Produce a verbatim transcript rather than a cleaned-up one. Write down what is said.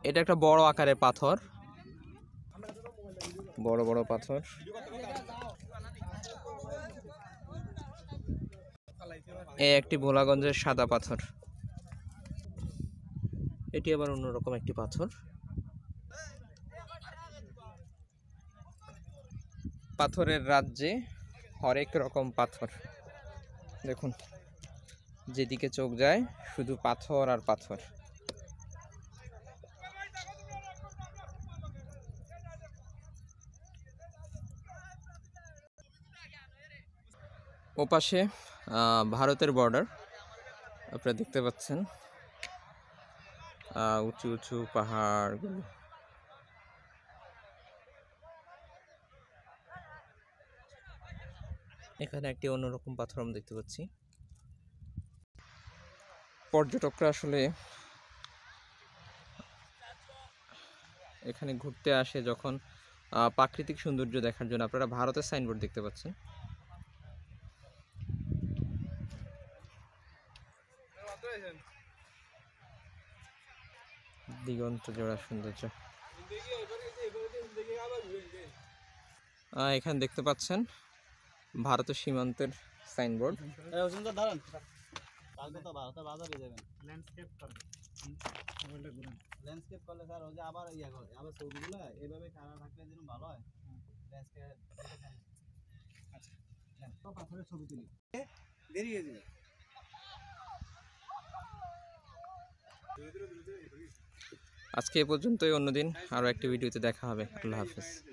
এটা একটা বড় আকারের পাথর, বড় বড় পাথর। এই একটি ভোলাগঞ্জের সাদা পাথর, এটি আবার অন্যরকম একটি পাথর। পাথরের রাজ্যে হরেক রকম পাথর, দেখুন যেদিকে চোখ যায় শুধু পাথর আর পাথর। ওপাশে ভারতের বর্ডার আপনারা দেখতে পাচ্ছেন, উঁচু উঁচু পাহাড়গুলো। এখানে একটি অন্যরকম পাথর আমরা দেখতে পাচ্ছি। পর্যটকরা আসলে এখানে ঘুরতে আসে যখন প্রাকৃতিক সৌন্দর্য দেখার জন্য। আপনারা ভারতের সাইনবোর্ড দেখতে পাচ্ছেন। দিগন্ত জোড়া সৌন্দর্য। এখানে দেখতে পাচ্ছেন ভারতের সীমান্তের সাইনবোর্ড। ল্যান্ডস্কেপ করলে স্যার ওই যে আবার ইয়া করে আবার ছবিগুলো এইভাবে কানা থাকলে যেন ভালো হয়। ল্যান্ডস্কেপ আচ্ছা তো পাথরের ছবি তুলি দেরি হয়ে যাবে। আজকে এ পর্যন্তই, অন্যদিন আরো একটি ভিডিওতে দেখা হবে। আল্লাহ হাফেজ।